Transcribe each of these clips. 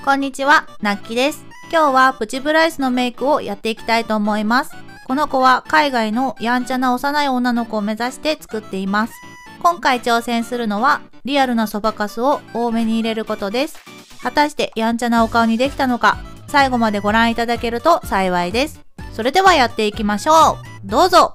こんにちは、なっきです。今日はプチブライスのメイクをやっていきたいと思います。この子は海外のやんちゃな幼い女の子を目指して作っています。今回挑戦するのはリアルなそばかすを多めに入れることです。果たしてやんちゃなお顔にできたのか、最後までご覧いただけると幸いです。それではやっていきましょう。どうぞ。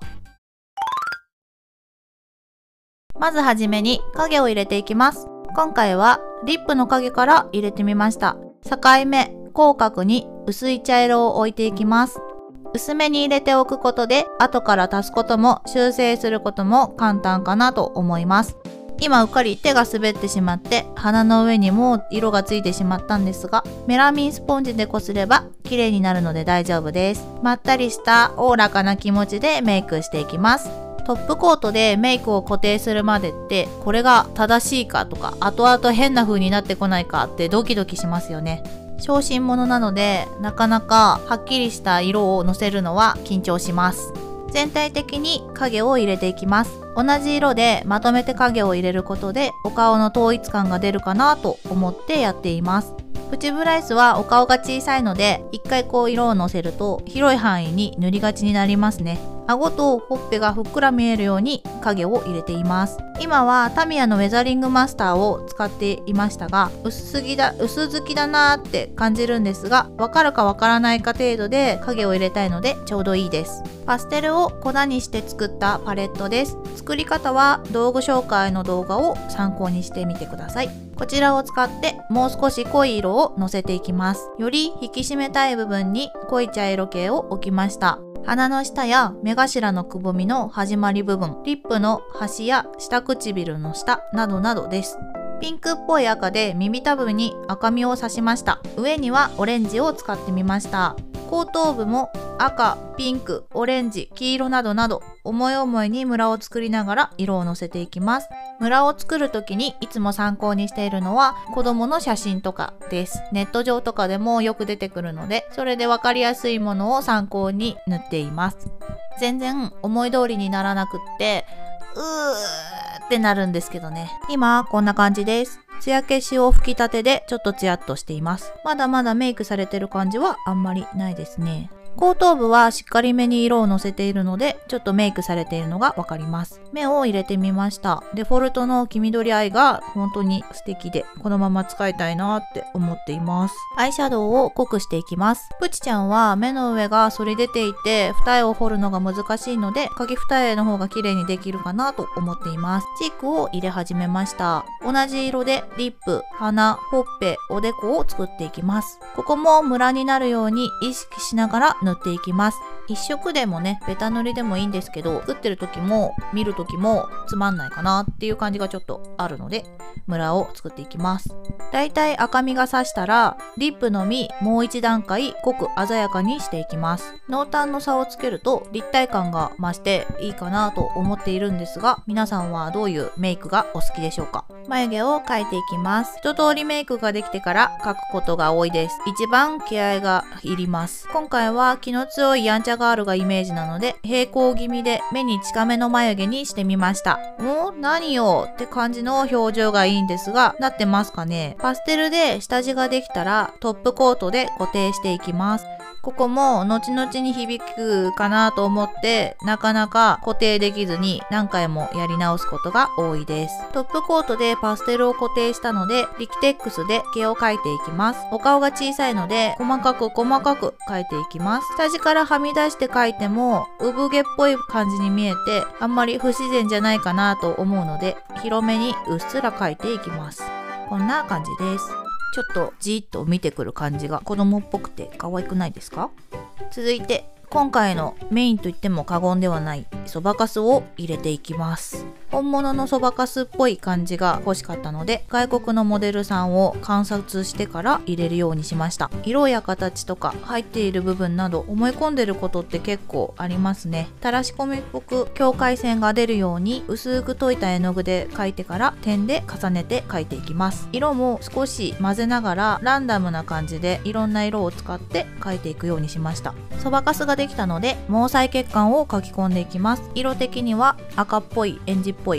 まずはじめに影を入れていきます。今回はリップの影から入れてみました。境目、口角に薄い茶色を置いていきます。薄めに入れておくことで後から足すことも修正することも簡単かなと思います。今うっかり手が滑ってしまって鼻の上にも色がついてしまったんですが、メラミンスポンジでこすれば綺麗になるので大丈夫です。まったりしたおおらかな気持ちでメイクしていきます。トップコートでメイクを固定するまでってこれが正しいかとか後々変な風になってこないかってドキドキしますよね。小心者なのでなかなかはっきりした色をのせるのは緊張します。全体的に影を入れていきます。同じ色でまとめて影を入れることでお顔の統一感が出るかなと思ってやっています。プチブライスはお顔が小さいので一回色をのせると広い範囲に塗りがちになりますね。顎とほっぺがふっくら見えるように影を入れています。今はタミヤのウェザリングマスターを使っていましたが薄付きだなーって感じるんですが、わかるかわからないか程度で影を入れたいのでちょうどいいです。パステルを粉にして作ったパレットです。作り方は道具紹介の動画を参考にしてみてください。こちらを使ってもう少し濃い色をのせていきます。より引き締めたい部分に濃い茶色系を置きました。鼻の下や目頭のくぼみの始まり部分、リップの端や下唇の下などなどです。ピンクっぽい赤で耳たぶに赤みを刺しました。上にはオレンジを使ってみました。後頭部も赤、ピンク、オレンジ、黄色などなど思い思いにムラを作りながら色をのせていきます。ムラを作る時にいつも参考にしているのは子供の写真とかです。ネット上とかでもよく出てくるので、それで分かりやすいものを参考に塗っています。全然思い通りにならなくってってなるんですけどね。今こんな感じです。艶消しを吹き立てでちょっとツヤっとしています。まだまだメイクされてる感じはあんまりないですね。後頭部はしっかりめに色をのせているのでちょっとメイクされているのがわかります。目を入れてみました。デフォルトの黄緑アイが本当に素敵でこのまま使いたいなって思っています。アイシャドウを濃くしていきます。プチちゃんは目の上が反り出ていて二重を彫るのが難しいので影二重の方が綺麗にできるかなと思っています。チークを入れ始めました。同じ色でリップ、鼻、ほっぺ、おでこを作っていきます。ここもムラになるように意識しながら塗っていきます。一色でもねベタ塗りでもいいんですけど、作ってる時も見る時もつまんないかなっていう感じがちょっとあるのでムラを作っていきます。だいたい赤みがさしたらリップのみもう一段階濃く鮮やかにしていきます。濃淡の差をつけると立体感が増していいかなと思っているんですが、皆さんはどういうメイクがお好きでしょうか。眉毛を描いていきます。一通りメイクができてから描くことが多いです。一番気合がいります。今回は気の強いやんちゃガールがイメージなので平行気味で目に近めの眉毛にしてみました。何よって感じの表情がいいんですが、なってますかね。パステルで下地ができたらトップコートで固定していきます。ここも後々に響くかなと思ってなかなか固定できずに何回もやり直すことが多いです。トップコートでパステルを固定したのでリキテックスで毛を描いていきます。お顔が小さいので細かく描いていきます。下地からはみ出して描いても産毛っぽい感じに見えてあんまり不自然じゃないかなと思うので広めにうっすら描いていきます。こんな感じです。ちょっとじーっと見てくる感じが子供っぽくて可愛くないですか？続いて今回のメインと言っても過言ではないそばかすを入れていきます。本物のそばかすっぽい感じが欲しかったので外国のモデルさんを観察してから入れるようにしました。色や形とか入っている部分など思い込んでることって結構ありますね。垂らし込みっぽく境界線が出るように薄く溶いた絵の具で描いてから点で重ねて描いていきます。色も少し混ぜながらランダムな感じでいろんな色を使って描いていくようにしました。そばかすができたので毛細血管を描き込んでいきます。色的には赤っぽい、エンジっぽい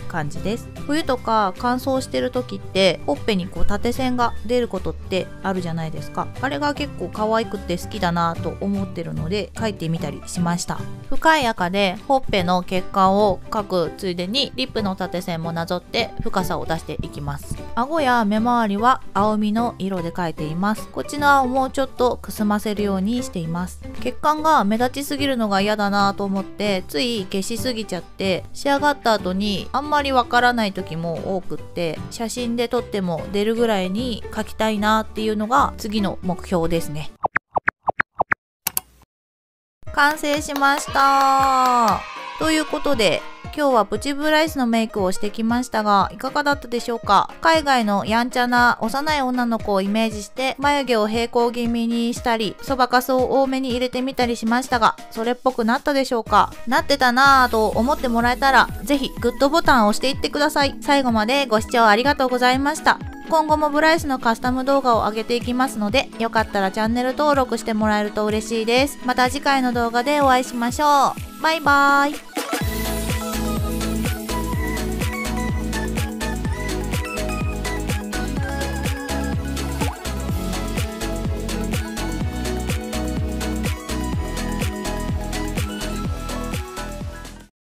感じです。冬とか乾燥してる時ってほっぺにこう縦線が出ることってあるじゃないですか。あれが結構可愛くて好きだなと思ってるので描いてみたりしました。深い赤でほっぺの血管を描くついでにリップの縦線もなぞって深さを出していきます。顎や目周りは青みの色で描いています。こっちの青もちょっとくすませるようにしています。血管が目立ちすぎるのが嫌だなと思ってつい消しすぎちゃって仕上がった後にあんまりわからない時も多くって写真で撮っても出るぐらいに描きたいなっていうのが次の目標ですね。完成しました。ということで今日はプチブライスのメイクをしてきましたがいかがだったでしょうか。海外のやんちゃな幼い女の子をイメージして眉毛を平行気味にしたりそばかすを多めに入れてみたりしましたがそれっぽくなったでしょうか。なってたなぁと思ってもらえたらぜひグッドボタンを押していってください。最後までご視聴ありがとうございました。今後もブライスのカスタム動画を上げていきますのでよかったらチャンネル登録してもらえると嬉しいです。また次回の動画でお会いしましょう。バイバーイ。